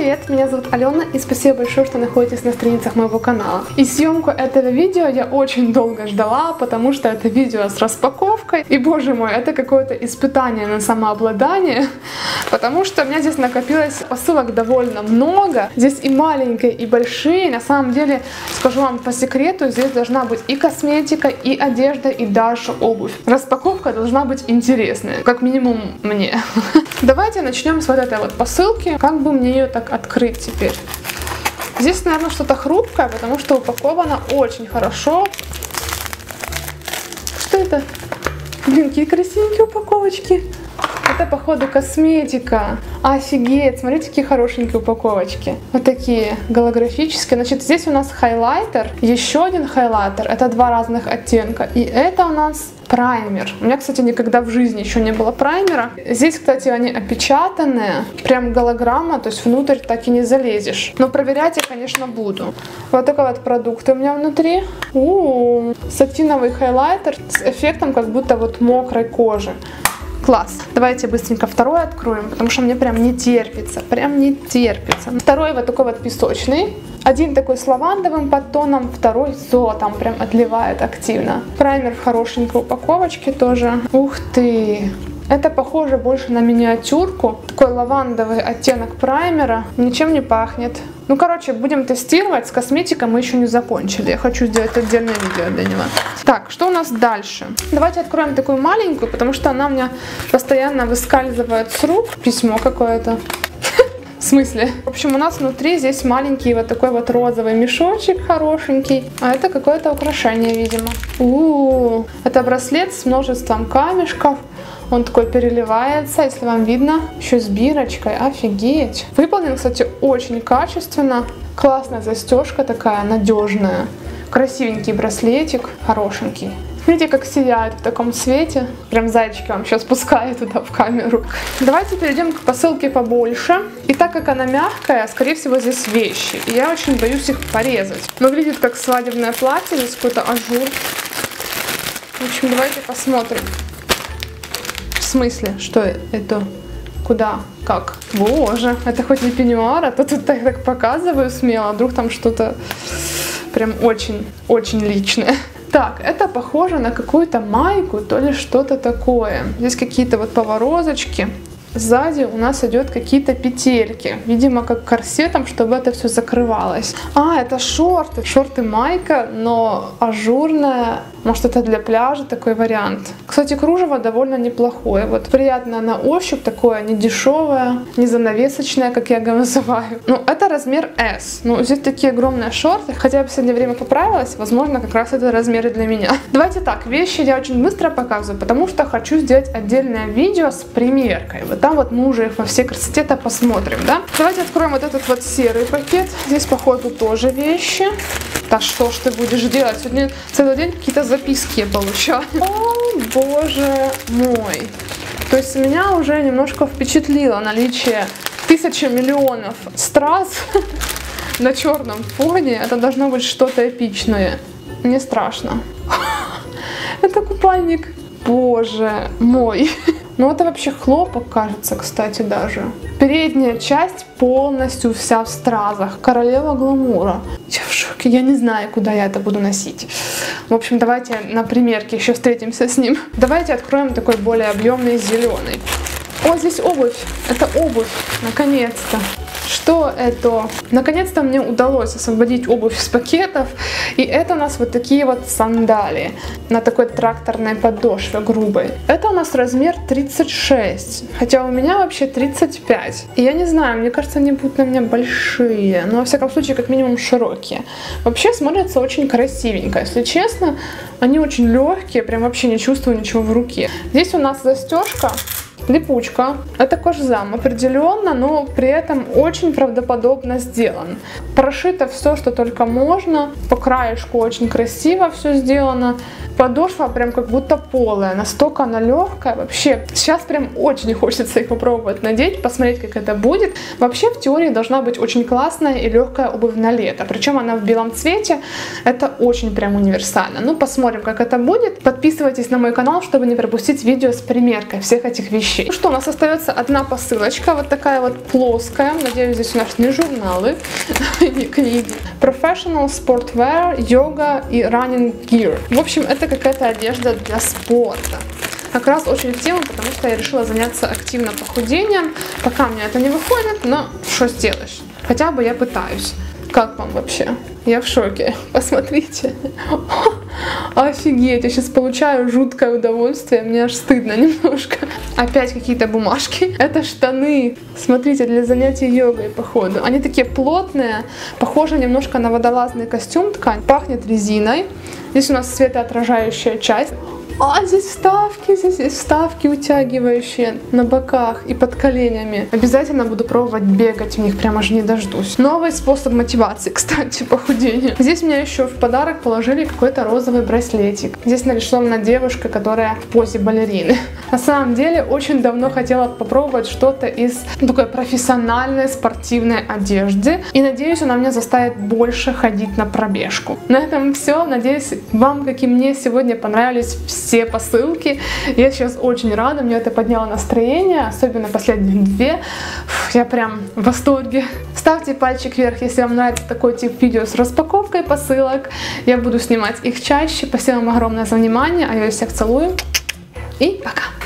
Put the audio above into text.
привет! Меня зовут Алена, и спасибо большое, что находитесь на страницах моего канала. И съемку этого видео я очень долго ждала, потому что это видео с распаковкой. И, боже мой, это какое-то испытание на самообладание, потому что у меня здесь накопилось посылок довольно много. Здесь и маленькие, и большие. На самом деле, скажу вам по секрету, здесь должна быть и косметика, и одежда, и даже обувь. Распаковка должна быть интересная, как минимум мне. Давайте начнем с вот этой вот посылки. Как бы мне ее так открыть теперь? Здесь, наверное, что-то хрупкое, потому что упаковано очень хорошо. Что это? Блин, какие красивенькие упаковочки. Это, походу, косметика. Офигеть, смотрите, какие хорошенькие упаковочки. Вот такие голографические. Значит, здесь у нас хайлайтер, еще один хайлайтер. Это два разных оттенка. И это у нас праймер. У меня, кстати, никогда в жизни еще не было праймера. Здесь, кстати, они опечатанные. Прям голограмма, то есть внутрь так и не залезешь. Но проверять я, конечно, буду. Вот такой вот продукт у меня внутри. Сатиновый хайлайтер с эффектом как будто вот мокрой кожи. Класс. Давайте быстренько второй откроем, потому что мне прям не терпится. Прям не терпится. Второй вот такой вот песочный. Один такой с лавандовым подтоном, второй с золотом. Прям отливает активно. Праймер в хорошенькой упаковочке тоже. Ух ты! Это похоже больше на миниатюрку. Такой лавандовый оттенок праймера. Ничем не пахнет. Ну, короче, будем тестировать. С косметикой мы еще не закончили. Я хочу сделать отдельное видео для него. Так, что у нас дальше? Давайте откроем такую маленькую, потому что она у меня постоянно выскальзывает с рук. Письмо какое-то. В смысле? В общем, у нас внутри здесь маленький вот такой вот розовый мешочек хорошенький. А это какое-то украшение, видимо. Это браслет с множеством камешков. Он такой переливается, если вам видно. Еще с бирочкой. Офигеть. Выполнен, кстати, очень качественно. Классная застежка такая, надежная. Красивенький браслетик, хорошенький. Смотрите, как сияет в таком свете. Прям зайчики вам сейчас пускаю туда в камеру. Давайте перейдем к посылке побольше. И так как она мягкая, скорее всего, здесь вещи. И я очень боюсь их порезать. Выглядит как свадебное платье, здесь какой-то ажур. В общем, давайте посмотрим. В смысле? Что это? Куда? Как? Боже, это хоть не пеньюар, а то тут так показываю смело. Вдруг там что-то прям очень личное. Так, это похоже на какую-то майку, то ли что-то такое. Здесь какие-то вот поворозочки. Сзади у нас идет какие-то петельки. Видимо, как корсетом, чтобы это все закрывалось. Это шорты. Шорты-майка, но ажурная. Может, это для пляжа такой вариант. Кстати, кружево довольно неплохое. Вот приятно на ощупь, такое не дешевое, не занавесочное, как я его называю. Ну, это размер S. Ну, здесь такие огромные шорты. Хотя я в последнее время поправилась. Возможно, как раз это размеры для меня. Давайте так, вещи я очень быстро показываю, потому что хочу сделать отдельное видео с примеркой. Вот там вот мы уже их во всей красоте-то посмотрим, да? Давайте откроем вот этот вот серый пакет. Здесь, походу, тоже вещи. Да что ж ты будешь делать? Сегодня целый день какие-то записки я получаю. О, боже мой. То есть меня уже немножко впечатлило наличие 1000 миллионов страз на черном фоне. Это должно быть что-то эпичное. Мне страшно. Это купальник. Боже мой. Ну это вообще хлопок, кажется, кстати, даже. Передняя часть полностью вся в стразах. Королева гламура. Я в шоке, я не знаю, куда я это буду носить. В общем, давайте на примерке еще встретимся с ним. Давайте откроем такой более объемный зеленый. О, здесь обувь. Это обувь, наконец-то. Что это? Наконец-то мне удалось освободить обувь из пакетов. И это у нас вот такие вот сандалии на такой тракторной подошве грубой. Это у нас размер 36. Хотя у меня вообще 35. И я не знаю, мне кажется, они будут на меня большие. Но во всяком случае, как минимум широкие. Вообще смотрятся очень красивенько. Если честно, они очень легкие. Прям вообще не чувствую ничего в руке. Здесь у нас застежка. Липучка. Это кожзам определенно, но при этом очень правдоподобно сделан. Прошито все, что только можно. По краешку очень красиво все сделано. Подошва прям как будто полая. Настолько она легкая. Вообще, сейчас прям очень хочется их попробовать надеть, посмотреть, как это будет. Вообще, в теории должна быть очень классная и легкая обувь на лето. Причем она в белом цвете. Это очень прям универсально. Ну, посмотрим, как это будет. Подписывайтесь на мой канал, чтобы не пропустить видео с примеркой всех этих вещей. вещей. Ну что, у нас остается одна посылочка, вот такая вот плоская. Надеюсь, здесь у нас не журналы, не книги. Professional Sportwear, йога и running gear. В общем, это какая-то одежда для спорта. Как раз очень в тему, потому что я решила заняться активно похудением. Пока у меня это не выходит, но что сделаешь? Хотя бы я пытаюсь. Как вам вообще? Я в шоке. Посмотрите. Офигеть, я сейчас получаю жуткое удовольствие. Мне аж стыдно немножко. Опять какие-то бумажки. Это штаны. Смотрите, для занятий йогой, походу. Они такие плотные. Похожи немножко на водолазный костюм, ткань. Пахнет резиной. Здесь у нас светоотражающая часть. А, здесь вставки утягивающие на боках и под коленями. Обязательно буду пробовать бегать в них, прям аж не дождусь. Новый способ мотивации, кстати, похудения. Здесь мне еще в подарок положили какой-то розовый браслетик. Здесь нарисована девушка, которая в позе балерины. На самом деле, очень давно хотела попробовать что-то из такой профессиональной спортивной одежды. И надеюсь, она меня заставит больше ходить на пробежку. На этом все. Надеюсь, вам, как и мне, сегодня понравились все посылки. Я сейчас очень рада, мне это подняло настроение, особенно последние две. Я прям в восторге. Ставьте пальчик вверх, если вам нравится такой тип видео с распаковкой посылок. Я буду снимать их чаще. Спасибо вам огромное за внимание, а я всех целую и пока!